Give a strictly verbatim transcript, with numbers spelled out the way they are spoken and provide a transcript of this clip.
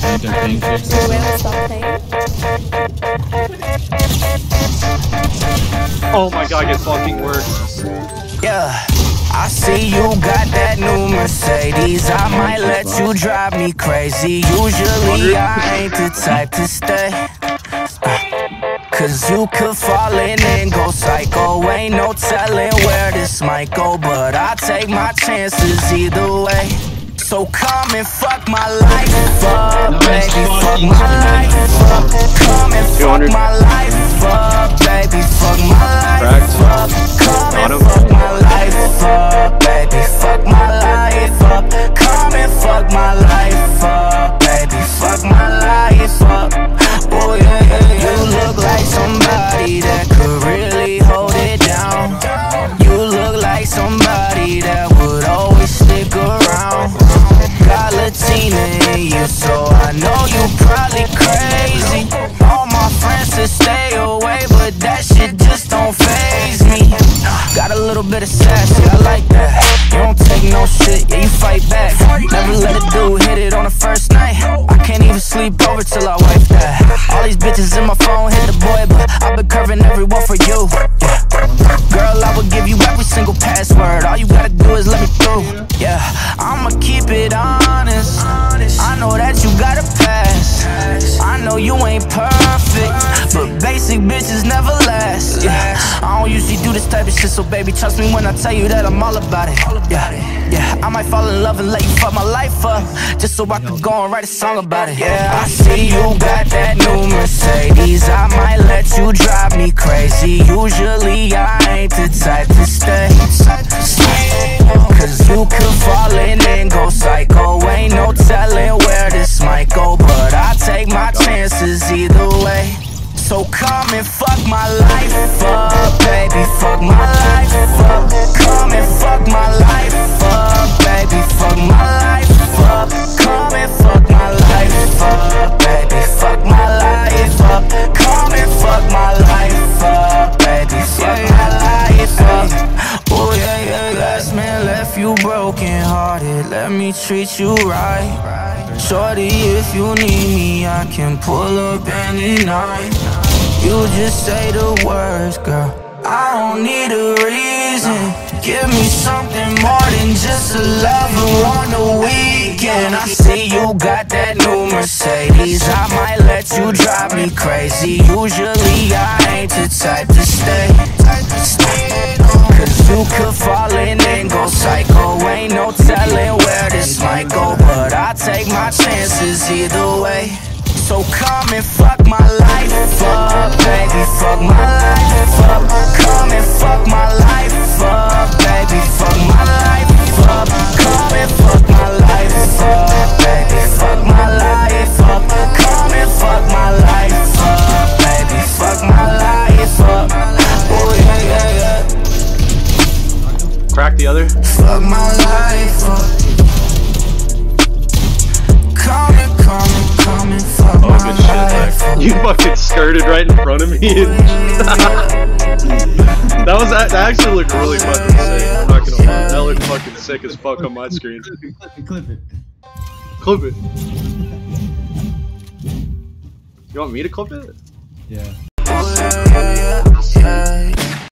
change our thing fix. Will stop playing. Oh my god, it fucking works. Yeah, I see you got that new Mercedes. I might let you drive me crazy. Usually I ain't the type to stay, cause you could fall in and go psycho. Ain't no telling where this might go, but I take my chances either way. So come and fuck my life up, baby, fuck my life up. Come and fuck my life up, baby, fuck my life up. Come and fuck my life up, baby, fuck my life up. Come and fuck my life up, baby, fuck my life up. Oh yeah, yeah, yeah. You look like somebody that could really hold it down. You look like somebody that would always stick around. Got Latina in you, so I know you probably crazy. All my friends to stay away, but that shit just don't faze me. Got a little bit of sass, yeah, I like that. You don't take no shit, yeah, you fight back. Never let a dude hit it on the first night. I can't even sleep over till I wipe that. All these bitches in my phone hit the boy, but I've been curving everyone for you, yeah. Girl, I will give you every single password. All you gotta do is let me through, yeah. I'ma keep it honest. I know that you got a pass. I know you ain't perfect, but basic bitches never last, yeah. I don't usually do this type of shit, so baby, trust me when I tell you that I'm all about it, yeah. Yeah, I might fall in love and let you fuck my life up, just so I could go and write a song about it. Yeah, I see you got that new Mercedes. I might let you drive me crazy. Usually I ain't the type to stay, cause you could fall in and go psycho. Ain't no telling where this might go, but I take my chances either way. So come and fuck my life up, baby, fuck my life up. Come and fuck my life up, baby, fuck my life up. Come and fuck my life up, baby, fuck my life up. Come and fuck my life up, baby, fuck my life up. Oh yeah, yeah, last man left you broken hearted. Let me treat you right. Shorty, if you need me, I can pull up any night. You just say the words, girl, I don't need a reason. Give me something more than just a lover on the weekend. I see you got that new Mercedes. I might let you drive me crazy. Usually I ain't the type to stay, cause you could fall in and go psycho. Ain't no telling where this might go, but I take my chances either way. So come and fuck my life up, baby, fuck my life up. Come and fuck my life up, baby, fuck my life up. Come and fuck my life up, baby, fuck my life up. Come and fuck my life up, baby, fuck my life up. Oh yeah, yeah, yeah. Crack the other. Fuck my life up. Come and come and come and fuck Oh, my good shit. life up. You fucking skirted right in front of me. That was that actually looked really fucking sick. I'm not gonna lie. That looked fucking sick as fuck on my screen. Clip it. Clip it. You want me to clip it? Yeah.